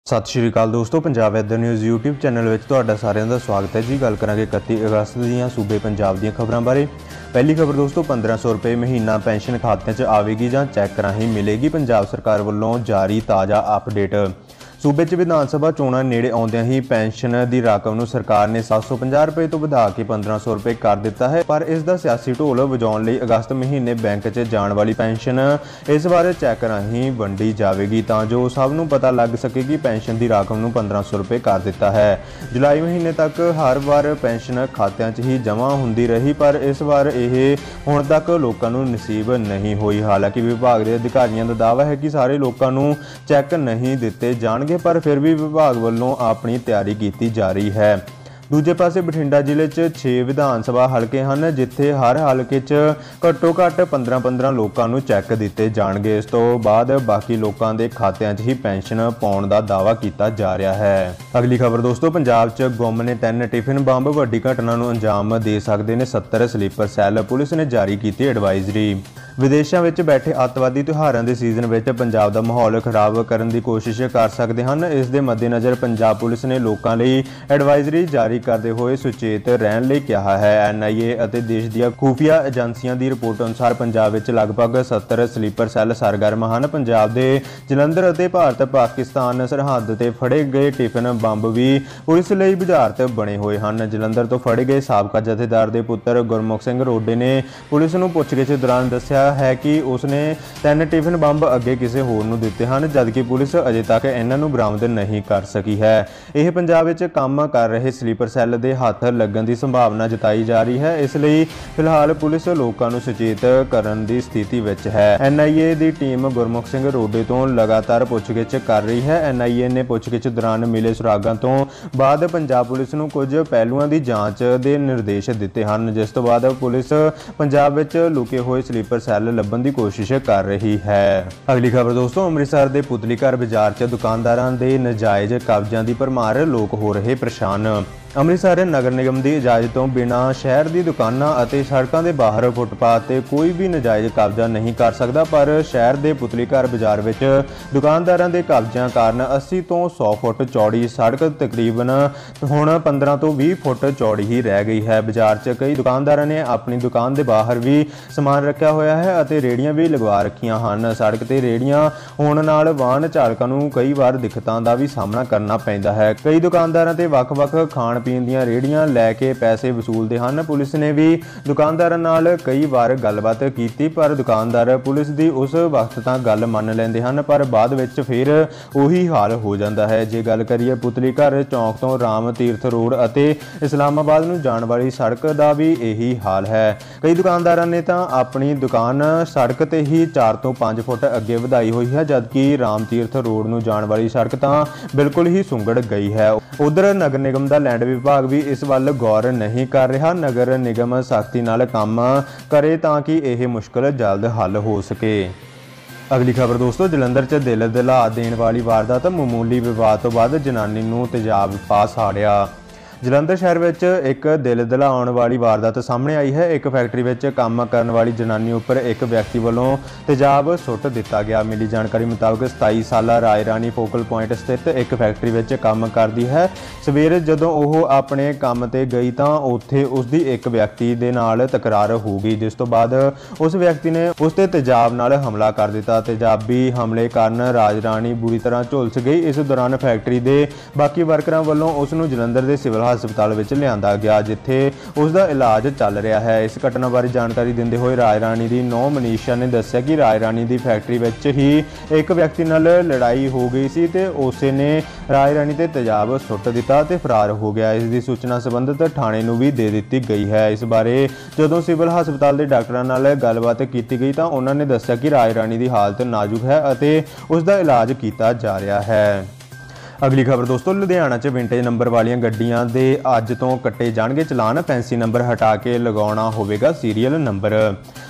सत श्री अकाल दोस्तों, Punjab weather news YouTube channel में तुहाडा सारिਆਂ ਦਾ स्वागत है जी। गल करांगे 31 अगस्त ਦੀਆਂ सूबे पंजाब ਦੀਆਂ खबरों बारे। पहली खबर दोस्तों, 1500 रुपये महीना पेंशन खात्यां 'च आवेगी जां चैक राहीं मिलेगी। पंजाब सरकार वालों जारी ताज़ा अपडेट। सूबे च विधान सभा चोणां नेड़े आउंदियां ही पेंशन की रकम नूं सरकार ने 750 रुपये तो वधा के 1500 रुपये कर दिता है, पर इसका सियासी ढोल वजाउण लई अगस्त महीने बैंक च जाण वाली पेंशन इस बार चैक राहीं वंडी जाएगी तां जो सब नूं पता लग सके कि पेंशन की रकम नूं 1500 रुपये कर दिता है। जुलाई महीने तक हर बार पेंशन खात्यां च ही जमा हुंदी रही, पर इस बार यह हुण तक लोकां नूं नसीब नहीं हुई। हालांकि विभाग के अधिकारियों का दावा है कि सारे लोकां नूं चैक नहीं दिते जाणगे, पर फिर भी विभाग वालों अपनी तैयारी की जा रही है। दूजे पासे बठिंडा जिले च 6 विधान सभा हलके हैं, जिथे हर हलके च घट्टो घट्ट 15-15 लोगों को चैक दिते जाणगे। इस तो बाद बाकी लोगों के खात्यां च ही पेंशन पाउण दा दावा किया जा रहा है। अगली खबर दोस्तों, पंजाब च गुम ने 3 टिफिन बंब, वड्डी घटना नूं अंजाम दे सकते हैं 70 स्लीपर सैल। पुलिस ने जारी की एडवाइजरी। विदेशों में बैठे अतवादी त्यौहारों के सीजन में पंजाब का माहौल खराब करने की कोशिश कर सकते हैं। इस दे मद्देनज़र पंजाब पुलिस ने लोगों लिए एडवाइजरी जारी करते हुए सुचेत रहने लई कहा है। NIA और देश दी खुफिया एजेंसियों की रिपोर्ट अनुसार पंजाब में लगभग 70 स्लीपर सैल सरगर्म हैं। पंजाब के जलंधर और भारत पाकिस्तान सरहद से फड़े गए टिफिन बंब भी पुलिस लिए बुझारत बने हुए हैं। जलंधर तो फड़े गए साबका जथेदार के पुत्र गुरमुख सिंह रोडे ने पुलिस नूं पुछगिछ दौरान दस्सिया है कि उसने 3 टिफिन बंब अगे किसी होर नूं दिते हैं, जबकि पुलिस अजे तक इन्हां नूं बरामद नहीं कर सकी है। यह पंजाब विच काम कर रहे स्लीपर सैल के हथ लगन की संभावना जताई जा रही है, इसलिए फिलहाल पुलिस लोगों को सचेत करने की स्थिति विच है। NIA की टीम गुरमुख सिंह रोडे तो लगातार पुछगिछ कर रही है। NIA ने पुछगिछ दौरान मिले सुरागां तो बाद पंजाब पुलिस नूं कुछ पहलुआं की जांच के निर्देश दिते हैं, जिस तो बाद पुलिस पंजाब विच लुके हुए स्लीपर सैल लभन की कोशिश कर रही है। अगली खबर दोस्तों, अमृतसर के पुतली घर बाजार च दुकानदारां दे नजायज़ कब्जियां की भरमार, लोग हो रहे परेशान। अमृतसर नगर निगम की इजाजत तो बिना शहर की दुकानों और सड़कों के बाहर फुटपाथ से कोई भी नजायज़ कब्जा नहीं कर सकता, पर शहर के पुतली घर बाजार में दुकानदारों के कब्जियां कारण 80 तो 100 फुट चौड़ी सड़क तकरीबन हुण 15 तो 20 फुट चौड़ी ही रह गई है। बाजार च कई दुकानदारों ने अपनी दुकान के बाहर भी समान रखा हुआ है और रेहड़ियां भी लगवा रखियां हैं। सड़क ते रेहड़ियां होने नाल वाहन चालकों को कई बार दिक्कतों का भी सामना करना पैंदा है। कई दुकानदारों ते वख-वख खाण पीण ਦੀਆਂ रेहड़ियां लैके पैसे वसूलते हैं। पुलिस ने भी दुकानदारों नाल कई बार गलबात की, पर दुकानदार पुलिस की उस वक्त तो गल मन लेंदे हैं, पर बाद विच फिर उही हाल हो जाता है। जे गल करिए पुतली घर चौक तो राम तीर्थ रोड और इस्लामाबाद नूं जाण वाली सड़क का भी यही हाल है। कई दुकानदारों ने तो अपनी दुकान सड़क ते ही 4 तो 5 फुट अगे वधाई हुई है, जबकि राम तीर्थ रोड नूं जाण वाली सड़क तो बिल्कुल ही सुंगड़ गई है। उधर नगर निगम का लैंड विभाग भी इस वल गौर नहीं कर रहा। नगर निगम सख्ती नाल काम करे ताकि यह मुश्किल जल्द हल हो सके। अगली खबर दोस्तों, जलंधर च दिल दहला देने वाली वारदात, मामूली विवाद तो बाद जनानी नूं तेजाब पा साड़िया। जलंधर शहर में एक दिल दहलाउण वाली वारदात सामने आई है। एक फैक्ट्री में काम करने वाली जनानी उपर एक व्यक्ति वालों तेजाब सुट दिता गया। मिली जानकारी मुताबिक 27 साला राय रानी फोकल पॉइंट स्थित एक फैक्ट्री में काम करती है। सवेरे जदों वह अपने काम ते गई तो उत्थे उसकी एक व्यक्ति के नाल तकरार हो गई, जिस तो बाद उस व्यक्ति ने उसते तेजाब नाल हमला कर दिता। तेजाबी हमले कारण राज रानी बुरी तरह झुलस गई। इस दौरान फैक्ट्री के बाकी वर्करां वालों उसनूं जलंधर के सिविल हस्पताल में लिया गया, जिथे उसका इलाज चल रहा है। इस घटना बारे जानकारी देंदे हुए राय रानी की नौ मनीषा ने दस्सिया कि राय रानी की फैक्ट्री में ही एक व्यक्ति नाल लड़ाई हो गई सी ते उसे ने राय रानी ते तेजाब सुट दिता ते फरार हो गया। इसकी सूचना संबंधित थाने नूं भी दे दी गई है। इस बारे जदों सिविल हस्पताल के डॉक्टरों नाल गलबात की गई तो उन्होंने दस्सिया कि राय रानी की हालत नाजुक है और उसका इलाज किया जा रहा है। अगली खबर दोस्तों, लुधियाना च विंटेज नंबर वाली गड्डियां दे अज तो कट्टे जाणगे चलान, फैंसी नंबर हटा के लगाउणा होवेगा सीरीयल नंबर।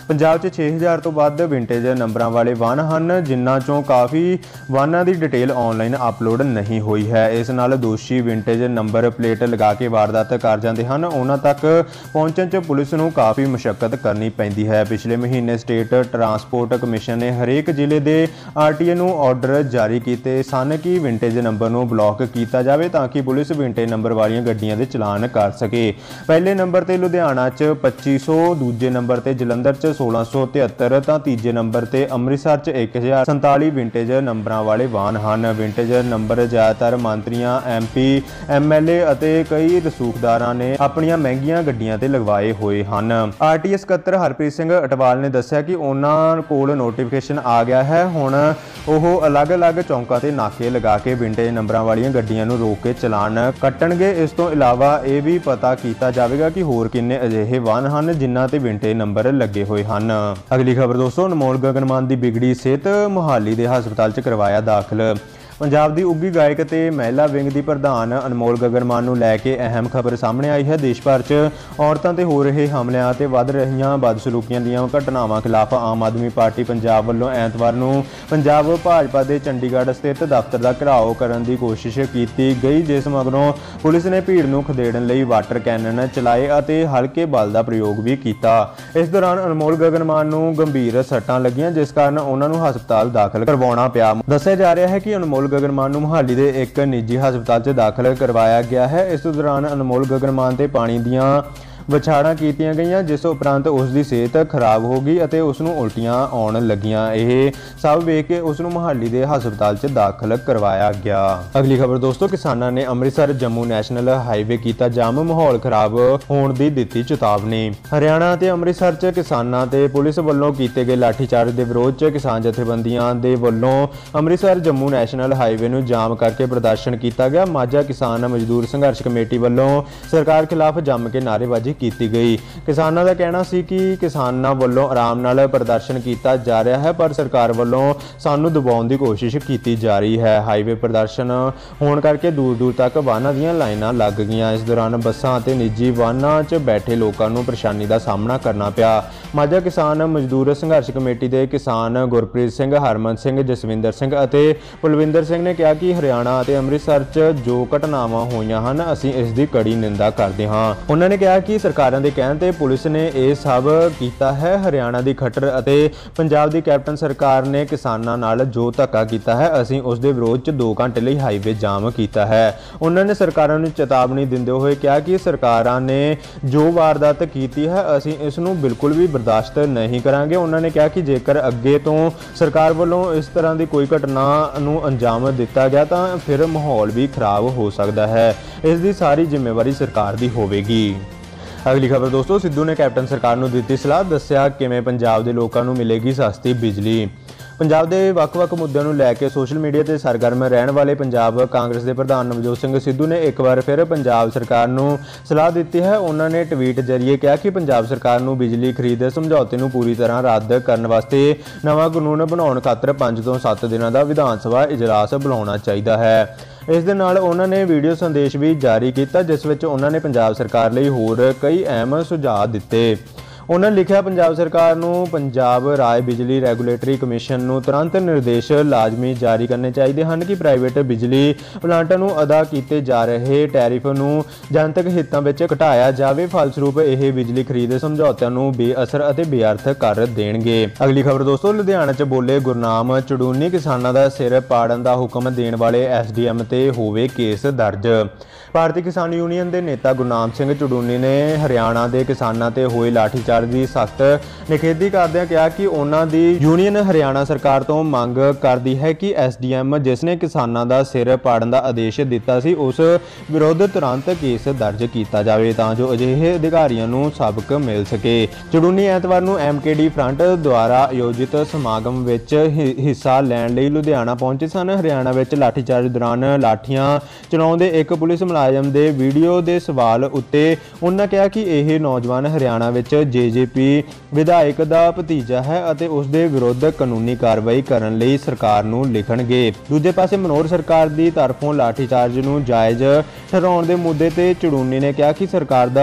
ਪੰਜਾਬ 'ਚ 6000 ਤੋਂ ਵੱਧ ਵਿੰਟੇਜ ਨੰਬਰਾਂ ਵਾਲੇ ਵਾਹਨ ਹਨ, ਜਿਨ੍ਹਾਂ 'ਚੋਂ ਕਾਫੀ ਵਾਹਨਾਂ ਦੀ ਡਿਟੇਲ ਆਨਲਾਈਨ ਅਪਲੋਡ ਨਹੀਂ ਹੋਈ ਹੈ। ਇਸ ਨਾਲ ਦੋਸ਼ੀ ਵਿੰਟੇਜ ਨੰਬਰ ਪਲੇਟ ਲਗਾ ਕੇ ਵਾਰਦਾਤ ਕਰ ਜਾਂਦੇ ਹਨ। ਉਹਨਾਂ ਤੱਕ ਪਹੁੰਚਣ 'ਚ ਪੁਲਿਸ ਨੂੰ ਕਾਫੀ ਮੁਸ਼ੱਕਤ ਕਰਨੀ ਪੈਂਦੀ ਹੈ। ਪਿਛਲੇ ਮਹੀਨੇ ਸਟੇਟ ਟਰਾਂਸਪੋਰਟ ਕਮਿਸ਼ਨ ਨੇ ਹਰੇਕ ਜ਼ਿਲ੍ਹੇ ਦੇ RTA ਨੂੰ ਆਰਡਰ ਜਾਰੀ ਕੀਤੇ ਸਨ ਕਿ ਵਿੰਟੇਜ ਨੰਬਰ ਨੂੰ ਬਲੌਕ ਕੀਤਾ ਜਾਵੇ ਤਾਂ ਕਿ ਪੁਲਿਸ ਵਿੰਟੇਜ ਨੰਬਰ ਵਾਲੀਆਂ ਗੱਡੀਆਂ ਦੇ ਚਲਾਨ ਕਰ ਸਕੇ। ਪਹਿਲੇ ਨੰਬਰ ਤੇ ਲੁਧਿਆਣਾ 'ਚ 2500, ਦੂਜੇ ਨੰਬਰ ਤੇ ਜਲੰਧਰ 'ਚ 1673 ਤਾਂ ਤੀਜੇ ਨੰਬਰ ਤੇ ਅੰਮ੍ਰਿਤਸਰ 'ਚ 1047 ਵਿੰਟੇਜ ਨੰਬਰਾਂ ਵਾਲੇ ਵਾਹਨ ਹਨ। ਵਿੰਟੇਜ ਨੰਬਰ ਜ਼ਿਆਦਾਤਰ ਮੰਤਰੀਆਂ, MP, MLA ਅਤੇ ਕਈ ਰਸੂਖਦਾਰਾਂ ਨੇ ਆਪਣੀਆਂ ਮਹਿੰਗੀਆਂ ਗੱਡੀਆਂ ਤੇ ਲਗਵਾਏ ਹੋਏ ਹਨ। RTA ਸਕੱਤਰ ਹਰਪ੍ਰੀਤ ਸਿੰਘ ਅਟਵਾਲ ਨੇ ਦੱਸਿਆ ਕਿ ਉਹਨਾਂ ਕੋਲ ਨੋਟੀਫਿਕੇਸ਼ਨ ਆ ਗਿਆ ਹੈ। ਹੁਣ ਉਹ ਅਲੱਗ-ਅਲੱਗ ਚੌਂਕਾਂ ਤੇ ਨਾਕੇ ਲਗਾ ਕੇ ਵਿੰਟੇਜ ਨੰਬਰਾਂ ਵਾਲੀਆਂ ਗੱਡੀਆਂ ਨੂੰ ਰੋਕ ਕੇ ਚਲਾਨ ਕੱਟਣਗੇ। ਇਸ ਤੋਂ ਇਲਾਵਾ ਇਹ ਵੀ ਪਤਾ ਕੀਤਾ ਜਾਵੇਗਾ ਕਿ ਹੋਰ ਕਿੰਨੇ ਅਜਿਹੇ ਵਾਹਨ ਹਨ ਜਿਨ੍ਹਾਂ ਤੇ ਵਿੰਟੇਜ ਨੰਬਰ ਲੱਗੇ ਹੋਏ ਹਨ। ਅਗਲੀ ਖਬਰ ਦੋਸਤੋ, ਅਨਮੋਲ ਗਗਨਮਾਨ ਦੀ ਵਿਗੜੀ ਸਿਹਤ, ਮੁਹਾਲੀ ਦੇ ਹਸਪਤਾਲ 'ਚ ਕਰਵਾਇਆ ਦਾਖਲ। ਪੰਜਾਬ ਦੀ ਉੱਘੀ ਗਾਇਕ ਤੇ ਮਹਿਲਾ ਵਿੰਗ ਦੀ ਪ੍ਰਧਾਨ ਅਨਮੋਲ ਗਗਨਮਾਨ ਨੂੰ ਲੈ ਕੇ ਅਹਿਮ ਖਬਰ ਸਾਹਮਣੇ ਆਈ ਹੈ। ਦੇਸ਼ ਭਰ 'ਚ ਔਰਤਾਂ ਤੇ ਹੋ ਰਹੇ ਹਮਲਿਆਂ ਤੇ ਵੱਧ ਰਹੀਆਂ ਬਦਸਲੂਕੀਆਂ ਦੀਆਂ ਘਟਨਾਵਾਂ ਖਿਲਾਫ ਆਮ ਆਦਮੀ ਪਾਰਟੀ ਪੰਜਾਬ ਵੱਲੋਂ ਐਤਵਾਰ ਨੂੰ ਪੰਜਾਬ ਭਾਜਪਾ ਦੇ ਚੰਡੀਗੜ੍ਹ ਸਥਿਤ ਦਫ਼ਤਰ ਦਾ ਘਿਰਾਓ ਕਰਨ ਦੀ ਕੋਸ਼ਿਸ਼ ਕੀਤੀ ਗਈ, ਜਿਸ ਮਗਰੋਂ ਪੁਲਿਸ ਨੇ ਭੀੜ ਨੂੰ ਖਦੇੜਨ ਲਈ ਵਾਟਰ ਕੈਨਨ ਚਲਾਏ ਅਤੇ ਹਲਕੇ ਬਲ ਦਾ ਪ੍ਰਯੋਗ ਵੀ ਕੀਤਾ। ਇਸ ਦੌਰਾਨ ਅਨਮੋਲ ਗਗਨਮਾਨ ਨੂੰ ਗੰਭੀਰ ਸੱਟਾਂ ਲੱਗੀਆਂ, ਜਿਸ ਕਾਰਨ ਉਹਨਾਂ ਨੂੰ ਹਸਪਤਾਲ ਦਾਖਲ ਕਰਵਾਉਣਾ ਪਿਆ। ਦੱਸਿਆ ਜਾ ਰਿਹਾ ਹੈ ਕਿ ਅਨਮੋਲ ਗਗਨਮਾਨ ਨੂੰ ਮੁਹਾਲੀ ਦੇ ਇੱਕ ਨਿੱਜੀ ਹਸਪਤਾਲ 'ਚ ਦਾਖਲ ਕਰਵਾਇਆ ਗਿਆ ਹੈ। ਇਸ ਦੌਰਾਨ ਅਨਮੋਲ ਗਗਨਮਾਨ ਤੇ ਪਾਣੀ ਦੀਆਂ ਵਿਛਾੜਾਂ ਕੀਤੀਆਂ ਗਈਆਂ, ਜਿਸ ਉਪਰੰਤ ਉਸ ਦੀ ਸਿਹਤ ਖਰਾਬ ਹੋ ਗਈ ਅਤੇ ਉਸ ਨੂੰ ਉਲਟੀਆਂ ਆਉਣ ਲੱਗੀਆਂ। ਇਹ ਸਭ ਵੇਖ ਕੇ ਉਸ ਨੂੰ ਮੁਹਾਲੀ ਦੇ ਹਸਪਤਾਲ 'ਚ ਦਾਖਲ ਕਰਵਾਇਆ ਗਿਆ। ਅਗਲੀ ਖਬਰ ਦੋਸਤੋ, ਕਿਸਾਨਾਂ ਨੇ ਅੰਮ੍ਰਿਤਸਰ ਜੰਮੂ ਨੈਸ਼ਨਲ ਹਾਈਵੇ ਕੀਤਾ ਜਾਮ, ਮਾਹੌਲ ਖਰਾਬ ਹੋਣ ਦੀ ਦਿੱਤੀ ਚੇਤਾਵਨੀ। ਹਰਿਆਣਾ ਤੇ ਅੰਮ੍ਰਿਤਸਰ 'ਚ ਕਿਸਾਨਾਂ ਤੇ ਪੁਲਿਸ ਵੱਲੋਂ ਕੀਤੇ ਗਏ ਲਾਠੀਚਾਰਜ ਦੇ ਵਿਰੋਧ 'ਚ ਕਿਸਾਨ ਜਥੇਬੰਦੀਆਂ ਦੇ ਵੱਲੋਂ ਅੰਮ੍ਰਿਤਸਰ ਜੰਮੂ ਨੈਸ਼ਨਲ ਹਾਈਵੇ ਨੂੰ ਜਾਮ ਕਰਕੇ ਪ੍ਰਦਰਸ਼ਨ ਕੀਤਾ ਗਿਆ। ਮਾਝਾ ਕਿਸਾਨ ਮਜ਼ਦੂਰ ਸੰਘਰਸ਼ ਕਮੇਟੀ ਵੱਲੋਂ ਸਰਕਾਰ ਖਿਲਾਫ ਜੰਮ ਕੇ ਨਾਅਰੇਬਾਜ਼ੀ ਕੀਤੀ ਗਈ। ਕਿਸਾਨਾਂ ਦਾ ਕਹਿਣਾ ਸੀ ਕਿ ਕਿਸਾਨਾਂ ਵੱਲੋਂ ਆਰਾਮ ਨਾਲ ਪ੍ਰਦਰਸ਼ਨ ਕੀਤਾ ਜਾ ਰਿਹਾ ਹੈ, ਪਰ ਸਰਕਾਰ ਵੱਲੋਂ ਸਾਨੂੰ ਦਬਾਉਣ ਦੀ ਕੋਸ਼ਿਸ਼ ਕੀਤੀ ਜਾ ਰਹੀ ਹੈ। ਹਾਈਵੇ ਪ੍ਰਦਰਸ਼ਨ ਹੋਣ ਕਰਕੇ ਦੂਰ-ਦੂਰ ਤੱਕ ਵਾਹਨਾਂ ਦੀਆਂ ਲਾਈਨਾਂ ਲੱਗ ਗਈਆਂ। ਇਸ ਦੌਰਾਨ ਬੱਸਾਂ ਅਤੇ ਨਿੱਜੀ ਵਾਹਨਾਂ 'ਚ ਬੈਠੇ ਲੋਕਾਂ ਨੂੰ ਪਰੇਸ਼ਾਨੀ ਦਾ ਸਾਹਮਣਾ ਕਰਨਾ ਪਿਆ। ਮਾਝਾ ਕਿਸਾਨ ਮਜ਼ਦੂਰ ਸੰਘਰਸ਼ ਕਮੇਟੀ ਦੇ ਕਿਸਾਨ ਗੁਰਪ੍ਰੀਤ ਸਿੰਘ, ਹਰਮਨ ਸਿੰਘ, ਜਸਵਿੰਦਰ ਸਿੰਘ ਅਤੇ ਪਲਵਿੰਦਰ ਸਿੰਘ ਨੇ ਕਿਹਾ ਕਿ ਹਰਿਆਣਾ ਅਤੇ ਅੰਮ੍ਰਿਤਸਰ 'ਚ ਜੋ ਘਟਨਾਵਾਂ ਹੋਈਆਂ ਹਨ, ਅਸੀਂ ਇਸ ਦੀ ਕੜੀ ਨਿੰਦਾ ਕਰਦੇ ਹਾਂ। ਉਹਨਾਂ ਨੇ ਕਿਹਾ ਕਿ ਸਰਕਾਰਾਂ ਦੇ ਕਹਿਣ ਤੇ ਪੁਲਿਸ ਨੇ ਇਹ ਸਭ ਕੀਤਾ ਹੈ। ਹਰਿਆਣਾ ਦੀ ਖੱਟਰ ਅਤੇ ਪੰਜਾਬ ਦੀ ਕੈਪਟਨ ਸਰਕਾਰ ਨੇ ਕਿਸਾਨਾਂ ਨਾਲ ਜੋ ਧੱਕਾ ਕੀਤਾ ਹੈ, ਅਸੀਂ ਉਸ ਦੇ ਵਿਰੋਧ 'ਚ 2 ਘੰਟੇ ਲਈ ਹਾਈਵੇ ਜਾਮ ਕੀਤਾ ਹੈ। ਉਹਨਾਂ ਨੇ ਸਰਕਾਰਾਂ ਨੂੰ ਚੇਤਾਵਨੀ ਦਿੰਦੇ ਹੋਏ ਕਿਹਾ ਕਿ ਸਰਕਾਰਾਂ ਨੇ ਜੋ ਵਾਰਦਾਤ ਕੀਤੀ ਹੈ, ਅਸੀਂ ਇਸ ਨੂੰ ਬਿਲਕੁਲ ਵੀ ਬਰਦਾਸ਼ਤ ਨਹੀਂ ਕਰਾਂਗੇ। ਉਹਨਾਂ ਨੇ ਕਿਹਾ ਕਿ ਜੇਕਰ ਅੱਗੇ ਤੋਂ ਸਰਕਾਰ ਵੱਲੋਂ ਇਸ ਤਰ੍ਹਾਂ ਦੀ ਕੋਈ ਘਟਨਾ ਨੂੰ ਅੰਜਾਮ ਦਿੱਤਾ ਗਿਆ ਤਾਂ ਫਿਰ ਮਾਹੌਲ ਵੀ ਖਰਾਬ ਹੋ ਸਕਦਾ ਹੈ। ਇਸ ਦੀ ਸਾਰੀ ਜ਼ਿੰਮੇਵਾਰੀ ਸਰਕਾਰ ਦੀ ਹੋਵੇਗੀ। ਅਗਲੀ ਖਬਰ ਦੋਸਤੋ, ਸਿੱਧੂ ਨੇ ਕੈਪਟਨ ਸਰਕਾਰ ਨੂੰ ਦਿੱਤੀ ਸਲਾਹ, ਦੱਸਿਆ ਕਿਵੇਂ ਪੰਜਾਬ ਦੇ ਲੋਕਾਂ ਨੂੰ ਮਿਲੇਗੀ ਸਸਤੀ ਬਿਜਲੀ। ਪੰਜਾਬ ਦੇ ਵੱਖ-ਵੱਖ ਮੁੱਦਿਆਂ ਨੂੰ ਲੈ ਕੇ ਸੋਸ਼ਲ ਮੀਡੀਆ ਤੇ ਸਰਗਰਮ ਰਹਿਣ ਵਾਲੇ ਪੰਜਾਬ ਕਾਂਗਰਸ ਦੇ ਪ੍ਰਧਾਨ ਨਵਜੋਤ ਸਿੰਘ ਸਿੱਧੂ ਨੇ ਇੱਕ ਵਾਰ ਫਿਰ ਪੰਜਾਬ ਸਰਕਾਰ ਨੂੰ ਸਲਾਹ ਦਿੱਤੀ ਹੈ। ਉਹਨਾਂ ਨੇ ਟਵੀਟ ਜ਼ਰੀਏ ਕਿਹਾ ਕਿ ਪੰਜਾਬ ਸਰਕਾਰ ਨੂੰ ਬਿਜਲੀ ਖਰੀਦ ਸਮਝੌਤੇ ਨੂੰ ਪੂਰੀ ਤਰ੍ਹਾਂ ਰੱਦ ਕਰਨ ਵਾਸਤੇ ਨਵਾਂ ਕਾਨੂੰਨ ਬਣਾਉਣ ਖਾਤਰ 5 ਤੋਂ 7 ਦਿਨਾਂ ਦਾ ਵਿਧਾਨ ਸਭਾ ਇਜਲਾਸ ਬੁਲਾਉਣਾ ਚਾਹੀਦਾ ਹੈ। ਇਸ ਦੇ ਨਾਲ ਉਹਨਾਂ ਨੇ ਵੀਡੀਓ ਸੰਦੇਸ਼ ਵੀ ਜਾਰੀ ਕੀਤਾ, ਜਿਸ ਵਿੱਚ ਉਹਨਾਂ ਨੇ ਪੰਜਾਬ ਸਰਕਾਰ ਲਈ ਹੋਰ ਕਈ ਅਹਿਮ ਸੁਝਾਅ ਦਿੱਤੇ। ਉਹਨਾਂ ਨੇ ਲਿਖਿਆ, ਪੰਜਾਬ ਸਰਕਾਰ ਨੂੰ ਪੰਜਾਬ ਰਾਜ ਬਿਜਲੀ ਰੈਗੂਲੇਟਰੀ ਕਮਿਸ਼ਨ ਨੂੰ ਤੁਰੰਤ ਨਿਰਦੇਸ਼ ਲਾਜ਼ਮੀ ਜਾਰੀ ਕਰਨੇ ਚਾਹੀਦੇ ਹਨ ਕਿ ਪ੍ਰਾਈਵੇਟ ਬਿਜਲੀ ਪਲਾਂਟਾਂ ਨੂੰ ਅਦਾ ਕੀਤੇ ਜਾ ਰਹੇ ਟੈਰਿਫ ਨੂੰ ਜਨਤਕ ਹਿੱਤਾਂ ਵਿੱਚ ਘਟਾਇਆ ਜਾਵੇ। ਫਲਸਰੂਪ ਇਹ ਬਿਜਲੀ ਖਰੀਦ ਸਮਝੌਤਿਆਂ ਨੂੰ ਬੇਅਸਰ ਅਤੇ ਬੇਅਰਥ ਕਰ ਦੇਣਗੇ। ਅਗਲੀ ਖਬਰ ਦੋਸਤੋ, ਲੁਧਿਆਣਾ 'ਚ ਬੋਲੇ ਗੁਰਨਾਮ ਚੜੂਨੀ, ਕਿਸਾਨਾਂ ਦਾ ਸਿਰ ਪਾੜਨ ਦਾ ਹੁਕਮ ਦੇਣ ਵਾਲੇ SDM ਤੇ ਹੋਵੇ ਕੇਸ ਦਰਜ। ਭਾਰਤੀ ਕਿਸਾਨ ਯੂਨੀਅਨ ਦੇ ਨੇਤਾ ਗੁਰਨਾਮ ਸਿੰਘ ਚੜੂਨੀ ਨੇ ਹਰਿਆਣਾ ਦੇ ਕਿਸਾਨਾਂ ਤੇ ਹੋਏ ਲਾਠੀਚਾਰਜ ਦੀ ਸਖਤ ਨਿਖੇਧੀ ਕਰਦਿਆਂ ਕਿਹਾ ਕਿ ਉਹਨਾਂ ਦੀ ਯੂਨੀਅਨ ਹਰਿਆਣਾ ਸਰਕਾਰ ਤੋਂ ਮੰਗ ਕਰਦੀ ਹੈ ਕਿ SDM ਜਿਸ ਨੇ ਕਿਸਾਨਾਂ ਦਾ ਸਿਰ ਪਾੜਨ ਦਾ ਆਦੇਸ਼ ਦਿੱਤਾ ਸੀ, ਉਸ ਵਿਰੁੱਧ ਤੁਰੰਤ ਕੇਸ ਦਰਜ ਕੀਤਾ ਜਾਵੇ ਤਾਂ ਜੋ ਅਜਿਹੇ ਅਧਿਕਾਰੀਆਂ ਨੂੰ ਸਬਕ ਮਿਲ ਸਕੇ। ਚੜੂਨੀ ਐਤਵਾਰ ਨੂੰ MKD ਫਰੰਟ ਦੁਆਰਾ ਆਯੋਜਿਤ ਸਮਾਗਮ ਵਿੱਚ ਹਿੱਸਾ ਲੈਣ ਲਈ ਲੁਧਿਆਣਾ ਪਹੁੰਚੇ ਸਨ। ਹਰਿਆਣਾ ਵਿੱਚ ਲਾਠੀਚਾਰਜ ਦੌਰਾਨ ਲਾਠੀਆਂ ਚਲਾਉਂਦੇ ਇੱਕ ਪੁਲਿਸ ਮੁਲਾਜ਼ਮ ਦੇ ਵੀਡੀਓ ਦੇ ਸਵਾਲ ਉੱਤੇ ਉਹਨਾਂ ਕਿਹਾ ਕਿ ਇਹ ਨੌਜਵਾਨ ਹਰਿਆਣਾ ਵਿੱਚ JJP ਵਿਧਾਇਕ ਦਾ ਭਤੀਜਾ ਹੈ ਅਤੇ ਉਸ ਦੇ ਵਿਰੁੱਧ ਕਾਨੂੰਨੀ ਕਾਰਵਾਈ ਕਰਨ ਲਈ ਸਰਕਾਰ ਨੂੰ ਲਿਖਣਗੇ। ਦੂਜੇ ਪਾਸੇ ਮਨੋਹਰ ਸਰਕਾਰ ਦੀ ਤਰਫੋਂ ਲਾਠੀਚਾਰਜ ਨੂੰ ਜਾਇਜ਼ ਠਹਿਰਾਉਣ ਦੇ ਮੁੱਦੇ ਤੇ ਚੜੂਨੀ ਨੇ ਕਿਹਾ ਕਿ ਸਰਕਾਰ ਦਾ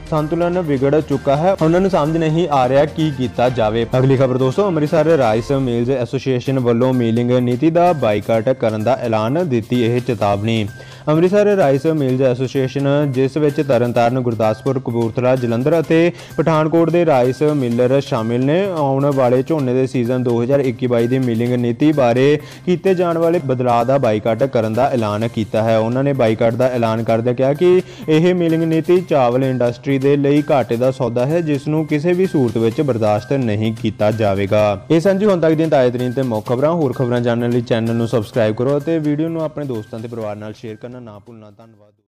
ਸੰਤੁਲਨ ਵਿਗੜ ਚੁੱਕਾ ਹੈ, ਉਹਨਾਂ ਨੂੰ ਸਮਝ ਨਹੀਂ ਆ ਰਿਹਾ ਕੀ ਕੀਤਾ ਜਾਵੇ। ਅਗਲੀ ਖਬਰ ਦੋਸਤੋ, ਅੰਮ੍ਰਿਤਸਰ ਰਾਈਸ ਮਿਲਜ਼ ਐਸੋਸੀਏਸ਼ਨ ਵੱਲੋਂ ਮਿਲਿੰਗ ਨੀਤੀ ਦਾ ਬਾਈਕਾਟ ਕਰਨ ਦਾ ਐਲਾਨ, ਦਿੱਤੀ ਇਹ ਚੇਤਾਵਨੀ। ਅੰਮ੍ਰਿਤਸਰ ਰਾਈਸ ਮਿਲਜ਼ ਐਸੋਸੀਏਸ਼ਨ, ਜਿਸ ਵਿੱਚ ਤਰਨਤਾਰਨ, ਗੁਰਦਾਸਪੁਰ, ਕਪੂਰਥਲਾ, ਜਲੰਧਰ ਅਤੇ ਪਠਾਨਕੋਟ ਦੇ ਰਾਈਸ ਮਿਲਰ ਸ਼ਾਮਿਲ ਨੇ, ਆਉਣ ਵਾਲੇ ਝੋਨੇ ਦੇ ਸੀਜ਼ਨ 2021-22 ਦੀ ਮਿਲਿੰਗ ਨੀਤੀ ਬਾਰੇ ਕੀਤੇ ਜਾਣ ਵਾਲੇ ਬਦਲਾਅ ਦਾ ਬਾਈਕਾਟ ਕਰਨ ਦਾ ਐਲਾਨ ਕੀਤਾ ਹੈ। ਉਹਨਾਂ ਨੇ ਬਾਈਕਾਟ ਦਾ ਐਲਾਨ ਕਰਦਿਆਂ ਕਿਹਾ ਕਿ ਇਹ ਮਿਲਿੰਗ ਨੀਤੀ ਚਾਵਲ ਇੰਡਸਟਰੀ ਦੇ ਲਈ ਘਾਟੇ ਦਾ ਸੌਦਾ ਹੈ, ਜਿਸ ਨੂੰ ਕਿਸੇ ਵੀ ਸੂਰਤ ਵਿੱਚ ਬਰਦਾਸ਼ਤ ਨਹੀਂ ਕੀਤਾ ਜਾਵੇਗਾ। ਇਹ ਸਨ ਜੀ ਹੁਣ ਤੱਕ ਦੀਆਂ ਤਾਜ਼ਾ ਤਰੀਨ ਤੇ ਮੁੱਖ ਖਬਰਾਂ। ਹੋਰ ਖਬਰਾਂ ਜਾਣਨ ਲਈ ਚੈਨਲ ਨੂੰ ਸਬਸਕ੍ਰਾਈਬ ਕਰੋ ਅਤੇ ਵੀਡੀਓ ਨੂੰ ਆਪਣੇ ਦੋਸਤਾਂ ਤੇ ਪਰਿਵਾਰ ਨਾਲ ਸ਼ੇਅਰ ਕਰਨਾ ਨਾ ਭੁੱਲਣਾ। ਧੰਨਵਾਦ।